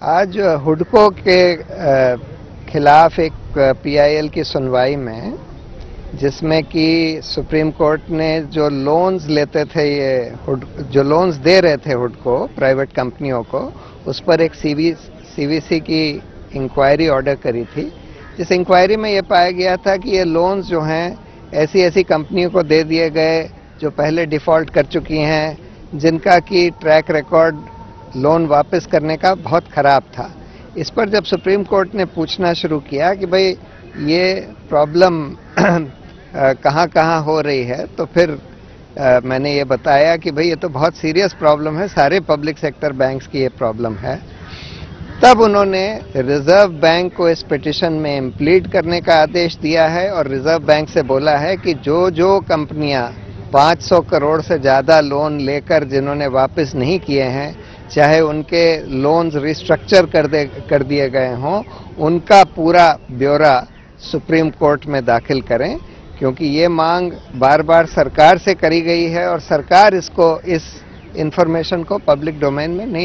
आज हुडको के खिलाफ एक पीआईएल की सुनवाई में, जिसमें कि सुप्रीम कोर्ट ने जो लोन्स लेते थे, जो लोन्स दे रहे थे हुडको प्राइवेट कंपनियों को, उस पर एक सीवीसी की इंक्वायरी ऑर्डर करी थी। जिस इंक्वायरी में ये पाया गया था कि ये लोन्स जो हैं ऐसी ऐसी कंपनियों को दे दिए गए जो पहले डिफॉल्ट कर चुकी हैं, जिनका कि ट्रैक रिकॉर्ड लोन वापस करने का बहुत खराब था। इस पर जब सुप्रीम कोर्ट ने पूछना शुरू किया कि भाई ये प्रॉब्लम कहाँ कहाँ हो रही है, तो फिर मैंने ये बताया कि भाई ये तो बहुत सीरियस प्रॉब्लम है, सारे पब्लिक सेक्टर बैंक्स की ये प्रॉब्लम है। तब उन्होंने रिजर्व बैंक को इस पिटीशन में इम्प्लीड करने का आदेश दिया है और रिजर्व बैंक से बोला है कि जो कंपनियां 500 करोड़ से ज़्यादा लोन लेकर जिन्होंने वापस नहीं किए हैं, चाहे उनके लोन्स रिस्ट्रक्चर कर दिए गए हों, उनका पूरा ब्यौरा सुप्रीम कोर्ट में दाखिल करें, क्योंकि ये मांग बार बार सरकार से करी गई है और सरकार इस इंफॉर्मेशन को पब्लिक डोमेन में नहीं